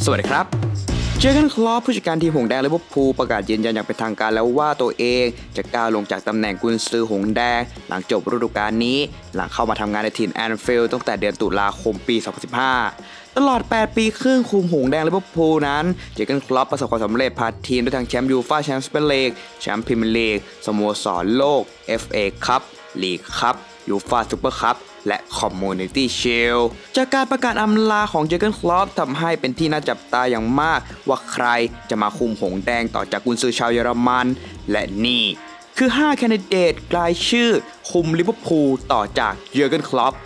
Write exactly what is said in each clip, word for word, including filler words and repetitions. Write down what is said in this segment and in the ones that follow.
สวัสดีครับเจอร์เกน คล็อปผู้จัดการทีมหงส์แดงลิเวอร์พูลประกาศยืนยันอย่างเป็นทางการแล้วว่าตัวเองจะก้าวลงจากตำแหน่งกุนซือหงส์แดงหลังจบฤดูกาลนี้หลังเข้ามาทำงานในทีมแอนฟิลด์ตั้งแต่เดือนตุลาคมปีสองพันสิบห้าตลอดแปดปีครึ่งคุมหงส์แดงลิเวอร์พูลนั้นเจอร์เกน คล็อปประสบความสำเร็จพาทีมได้ทั้งแชมป์ยูฟ่าแชมเปี้ยนส์ลีกแชมป์พรีเมียร์ลีกสโมสรโลก เอฟ เอ คัพลีกคัพยูฟ่าซุปเปอร์คัพและคอมมูนิตี้ชีลด์จากการประกาศอำลาของเจอร์เกน คล็อปทำให้เป็นที่น่าจับตาอย่างมากว่าใครจะมาคุมหงส์แดงต่อจากกุนซือชาวเยอรมันและนี่คือห้าแคนดิเดตรายชื่อคุมลิเวอร์พูลต่อจากเจอร์เกน คล็อป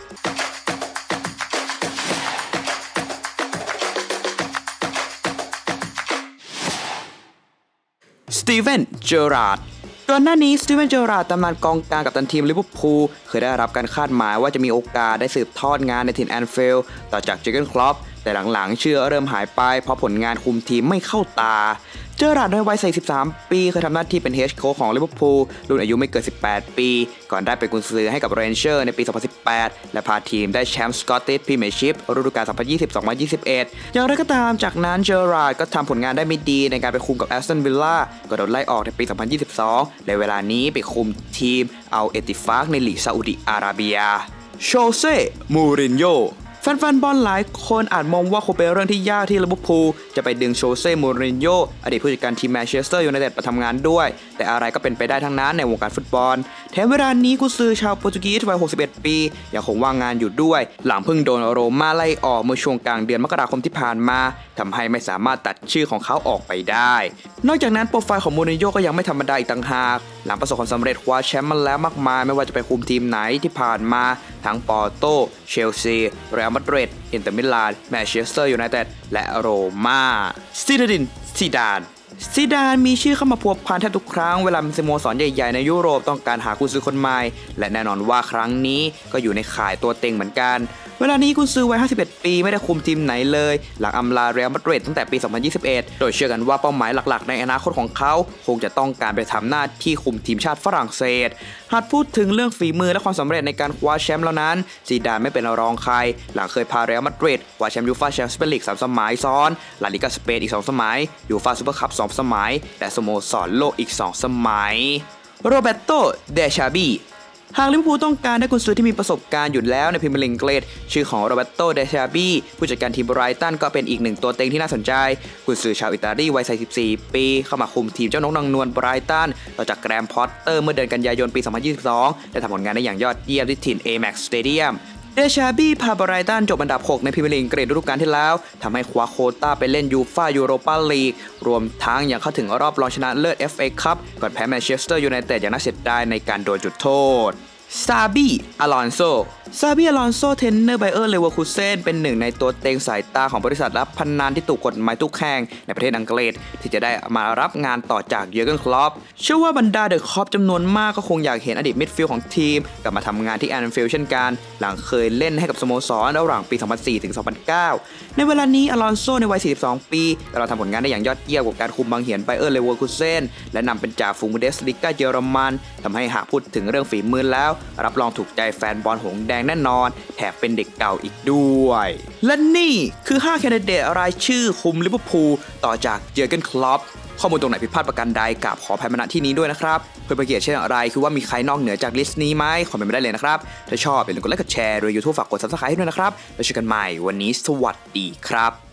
สตีเวน เจอราร์ดก่อนหน้านี้สตีเวน เจอราร์ดตำนานกองกลางกัปตันทีมลิเวอร์พูลเคยได้รับการคาดหมายว่าจะมีโอกาสได้สืบทอดงานในทีมแอนฟิลด์ต่อจากเจอร์เกน คล็อปแต่หลังๆเชื่อเริ่มหายไปเพราะผลงานคุมทีมไม่เข้าตาเจอราร์ดในวัยสี่สิบสามปีเคยทำหน้าที่เป็นเฮดโค้ชของลิเวอร์พูลรุ่นอายุไม่เกินสิบแปดปีก่อนได้เป็นกุนซือให้กับเรนเจอร์ในปีสองพันสิบแปดและพาทีมได้แชมป์สกอตติชพรีเมียร์ชิพฤดูกาล สองพันยี่สิบ สองพันยี่สิบเอ็ด อย่างไรก็ตามจากนั้นเจอราร์ดก็ทำผลงานได้ไม่ดีในการไปคุมกับแอสตันวิลล่าก็โดนไล่ออกในปีสองพันยี่สิบสองในเวลานี้ไปคุมทีมอัลเอติฟากในลีกซาอุดิอาระเบียโชเซ่ มูรินโญ่แฟนๆบอลหลายคนอาจมองว่าคงเป็นเรื่องที่ยากที่ลิเวอร์พูลจะไปดึงโชเซ่ มูรินโญ่อดีตผู้จัดการทีมแมนเชสเตอร์ยูไนเต็ดมาทำงานด้วยแต่อะไรก็เป็นไปได้ทั้งนั้นในวงการฟุตบอลแถมเวลานี้กุนซือชาวโปรตุเกสวัยหกสิบเอ็ดปียังคงว่างงานอยู่ด้วยหลังเพิ่งโดนโรม่าไล่ออกเมื่อช่วงกลางเดือนมกราคมที่ผ่านมาทำให้ไม่สามารถตัดชื่อของเขาออกไปได้นอกจากนั้นโปรไฟล์ของมูรินโญ่ก็ยังไม่ธรรมดาอีกต่างหากหลังประสบความสำเร็จคว้าแชมป์มาแล้วมากมายไม่ว่าจะไปคุมทีมไหนที่ผ่านมาทั้งปอร์โตเชลซีเรอัลมาดริดอินเตอร์มิลานแมนเชสเตอร์ยูไนเต็ดและโรม่าซิดาดินซิดานซิดานมีชื่อเข้ามาพัวพันแทบทุกครั้งเวลามีสโมสรใหญ่ๆในยุโรปต้องการหากุนซือคนใหม่และแน่นอนว่าครั้งนี้ก็อยู่ในข่ายตัวเต็งเหมือนกันเวลานี้กุนซือวัยห้าสิบเอ็ดปีไม่ได้คุมทีมไหนเลยหลังอำลาเรอัลมาดริดตั้งแต่ปีสองพันยี่สิบเอ็ดโดยเชื่อกันว่าเป้าหมายหลักๆในอนาคตของเขาคงจะต้องการไปทำหน้าที่คุมทีมชาติฝรั่งเศสหากพูดถึงเรื่องฝีมือและความสำเร็จในการคว้าแชมป์แล้วนั้นซีดานไม่เป็นรองใครหลังเคยพาเรอัลมาดริดคว้าแชมป์ยูฟ่าแชมเปี้ยนส์ลีกสามสมัยซ้อนลาลิกาสเปนอีกสองสมัยยูฟ่าซุปเปอร์คัพสองสมัยและสโมสรโลกอีกสองสมัยโรเบโต เดชาบีหากลิเวอร์พูลต้องการได้กุนซือที่มีประสบการณ์อยู่แล้วในพรีเมียร์ลีกอังกฤษชื่อของโรเบโต เดชาบีผู้จัดการทีมไบรตันก็เป็นอีกหนึ่งตัวเต็งที่น่าสนใจกุนซือชาวอิตาลีวัยสี่สิบสี่ปีเข้ามาคุมทีมเจ้านกนางนวลไบรตันต่อจากแกรมพอตเตอร์เมื่อเดือนกันยายนปีสองพันยี่สิบสองและทำผลงานได้อย่างยอดเยี่ยมที่ถิ่น เอ แม็กซ์ Stadiumเดชาบี้พาไบรตันจบอันดับหกในพรีเมียร์ลีกอังกฤษฤดูกาลที่แล้วทำให้คว้าโควต้าไปเล่นยูฟ่ายูโรปาลีกรวมทั้งยังเข้าถึงรอบรองชนะเลิศ เอฟ เอ คัพก่อนแพ้แมนเชสเตอร์ยูไนเต็ดอย่างน่าเสียดายในการโดนจุดโทษซาบี อลอนโซซาบี อลอนโซเทรนเนอร์ไบเออร์เลเวอร์คูเซนเป็นหนึ่งในตัวเต็งสายตาของบริษัทรับพนันที่ถูกกฎหมายทุกแห่งในประเทศอังกฤษที่จะได้มารับงานต่อจากเยอร์เกน คล็อปเชื่อว่าบรรดาเดอะคล็อปจำนวนมากก็คงอยากเห็นอดีตมิดฟิลด์ของทีมกลับมาทำงานที่แอนฟิลด์เช่นกันหลังเคยเล่นให้กับสโมสรระหว่างปีสองพันสี่ถึงสองพันเก้าในเวลานี้อลอนโซในวัยสี่สิบสองปีกำลังทำผลงานได้อย่างยอดเยี่ยมกับการคุมบังเหียนไบเออร์เลเวอร์คูเซนและนำเป็นจ่าฝูงบุนเดสลีกาเยอรมันทำให้หากพูดถึงเรื่องฝีมือแล้วรับรองถูกใจแฟนบอลหงส์แดงแน่นอนแถมเป็นเด็กเก่าอีกด้วยและนี่คือห้าแคนดิเดตรายชื่อคุมลิเวอร์พูลต่อจากเจอร์เกน คล็อปข้อมูลตรงไหนผิดพลาดประการใดกราบขออภัยมาณที่นี้ด้วยนะครับเพื่อประเกียรติเช่นอะไรคือว่ามีใครนอกเหนือจากลิสต์นี้ไหมคอมเมนต์มาได้เลยนะครับถ้าชอบอย่าลืมกดไลค์กดแชร์โดย YouTube ฝากกด ซับสไครบ์ ให้ด้วยนะครับแล้วเจอกันใหม่วันนี้สวัสดีครับ